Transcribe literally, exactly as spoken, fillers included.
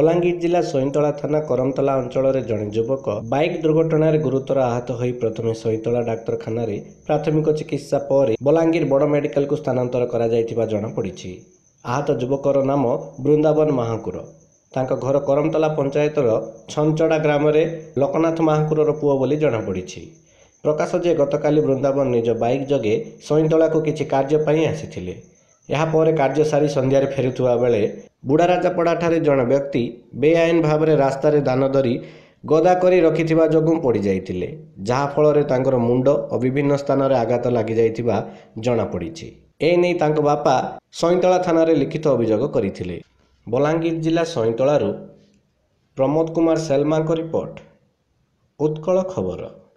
ବଲାଙ୍ଗୀର ଜିଲ୍ଲା ସଇଁତଳା ଥାନା କରମତଲା ଅଞ୍ଚଳରେ ଜଣେ ଯୁବକ ବାଇକ୍ ଦୁର୍ଘଟଣାରେ ଗୁରୁତର ଆହତ ହୋଇ ପ୍ରଥମେ ସଇଁତଳା ଡାକ୍ତରଖାନାରେ ପ୍ରାଥମିକ ଚିକିତ୍ସା ପରେ ବଲାଙ୍ଗୀର ବଡ଼ ମେଡିକାଲକୁ ସ୍ଥାନାନ୍ତର କରାଯାଇଥିବା ଜଣାପଡ଼ିଛି। ଆହତ ଯୁବକର ନାମ ବୃନ୍ଦାବନ ମହାକୁର। ତାଙ୍କ ଘର କରମତଲା ପଞ୍ଚାୟତର ଛଞ୍ଚଡ଼ା ଗ୍ରାମରେ ଲୋକନାଥ ମହାକୁରର ପୁଅ ବୋଲି ଜଣାପଡ଼ିଛି। ପ୍ରକାଶ ଯେ ଗତକାଲି ବୃନ୍ଦାବନ ନିଜ ବାଇକ୍ ଯୋଗେ ସଇଁତଳାକୁ କିଛି କାର୍ଯ୍ୟ ପାଇଁ ଆସିଥିଲେ। ଏହାପରେ କାର୍ଯ୍ୟ ସାରି ସନ୍ଧ୍ୟାରେ ଫେରୁଥିବା ବେଳେ ବୁଢ଼ାରାଜାପଡ଼ାଠାରେ ଜଣେ ବ୍ୟକ୍ତି ବେଆଇନ ଭାବରେ ରାସ୍ତାରେ ଧାନ ଧରି ଗଦା କରି ରଖିଥିବା ଯୋଗୁଁ ପଡ଼ିଯାଇଥିଲେ, ଯାହାଫଳରେ ତାଙ୍କର ମୁଣ୍ଡ ଓ ବିଭିନ୍ନ ସ୍ଥାନରେ ଆଘାତ ଲାଗିଯାଇଥିବା ଜଣାପଡ଼ିଛି। ଏନେଇ ତାଙ୍କ ବାପା ସଇଁତଳା ଥାନାରେ ଲିଖିତ ଅଭିଯୋଗ କରିଥିଲେ। ବଲାଙ୍ଗୀର ଜିଲ୍ଲା ସଇଁତଳାରୁ ପ୍ରମୋଦ କୁମାର ସେଲମାଙ୍କ ରିପୋର୍ଟ, ଉତ୍କଳ ଖବର।